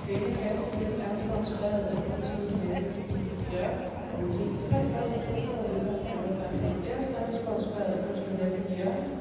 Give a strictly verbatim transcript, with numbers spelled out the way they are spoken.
Denne klasse den er sponsoreret af Kulturhuset Jørgen og til de tre første klasser, der er sponsoreret af Kulturhuset Jørgen.